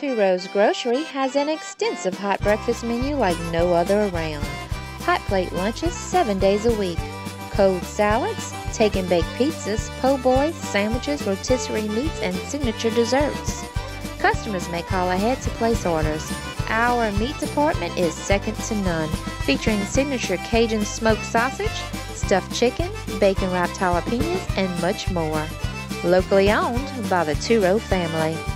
Tureaus Grocery has an extensive hot breakfast menu like no other around. Hot plate lunches 7 days a week. Cold salads, take and bake pizzas, po' boys, sandwiches, rotisserie meats, and signature desserts. Customers may call ahead to place orders. Our meat department is second to none, featuring signature Cajun smoked sausage, stuffed chicken, bacon wrapped jalapenos, and much more. Locally owned by the Tureaus family.